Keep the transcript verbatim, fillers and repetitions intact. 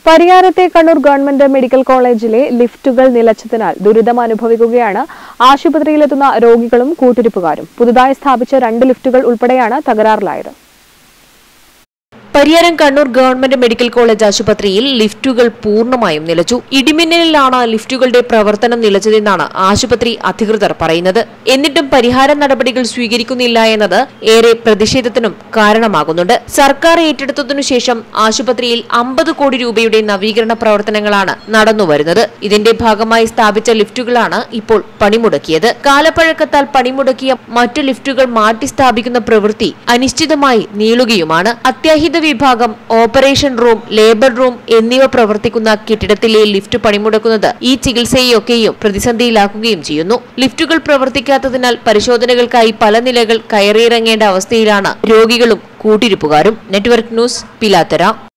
പരിയാരത്തെ Kannur government medical കോളേജിലെ ലിഫ്റ്റുകൾ നിലച്ചതിനാൽ ദുരിതം അനുഭവിക്കുകയാണ് ആശുപത്രിയിലെത്തുന്ന രോഗികളും കൂട്ടിരിപ്പുകാരും. പുതുതായി സ്ഥാപിച്ച രണ്ട് ലിഫ്റ്റുകൾ ഉൾപ്പെടെയാണ് തകരാറിലായത്. Pariyaram Kannur government medical college ആശുപത്രിയിൽ ലിഫ്റ്റുകൾ പൂർണ്ണമായും നിലച്ചു. ഇടിമിന്നലിലാണ് ലിഫ്റ്റുകളുടെ പ്രവർത്തനം നിലച്ചതെന്നാണ് ആശുപത്രി അധികൃതർ പറയുന്നത്. എന്നിട്ടും പരിഹാര നടപടികൾ സ്വീകരിക്കുന്നില്ല എന്നത് ഏറെ പ്രതിഷേധത്തിനും കാരണമാകുന്നുണ്ട്. സർക്കാർ ഏറ്റെടുത്തതിനു ശേഷം ആശുപത്രിയിൽ അമ്പത് കോടി രൂപയുടെ നവീകരണ പ്രവർത്തനങ്ങളാണ് നടന്നുവരുന്നത്. ഇതിന്റെ ഭാഗമായി സ്ഥാപിച്ച ലിഫ്റ്റുകളാണ് ഇപ്പോൾ പണിമുടക്കിയത്. കാലപ്പഴക്കത്താൽ പണിമുടക്കിയ മറ്റു ലിഫ്റ്റുകൾ മാറ്റി സ്ഥാപിക്കുന്ന പ്രവൃത്തി അനിശ്ചിതമായി നീളുകയുമാണ്. അത്യാഹിത വിഭാഗം, ഓപ്പറേഷൻ റൂം, ലേബർ റൂം എന്നിവ പ്രവർത്തിക്കുന്ന കെട്ടിടത്തിലെ ലിഫ്റ്റ് പണിമുടക്കുന്നത് ഈ ചികിത്സയൊക്കെയും പ്രതിസന്ധിയിലാക്കുകയും ചെയ്യുന്നു. ലിഫ്റ്റുകൾ പ്രവർത്തിക്കാത്തതിനാൽ പരിശോധനകൾക്കായി പല നിലകൾ കയറിയിറങ്ങേണ്ട അവസ്ഥയിലാണ് രോഗികളും കൂട്ടിരിപ്പുകാരും. Network news, Pilathara.